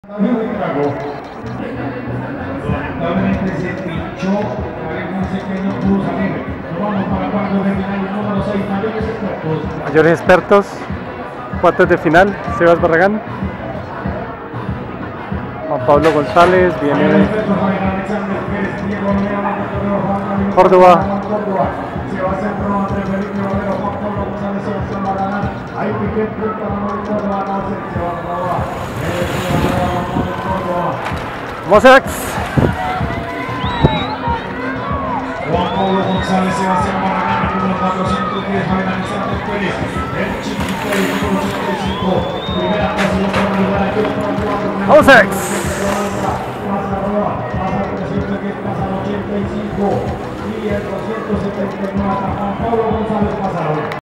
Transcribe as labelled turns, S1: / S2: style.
S1: Lamentablemente se pinchó, no sé qué no pudo salir. Nos vamos para cuartos de final, número 6, mayores expertos.
S2: Mayores expertos, cuartos de final, Sebas Barragán, Juan Pablo González, viene Córdoba.
S1: Sebastián Roma, Andrés Felipe Valero, Juan Pablo González, Sebastián Barragán. Ahí Piqué, punta número Córdoba, no sé si se va a probar.
S2: Mosex.
S1: Juan Pablo González, Sebastián Barragán, número 410, Javier Alexander Pérez, el chiquito del número 85, primera posición para el lugar aquí,
S2: Mosex.
S1: Pasa Roa, pasa el 310, pasa el 85 y el 279 hasta Juan Pablo González pasa ahora.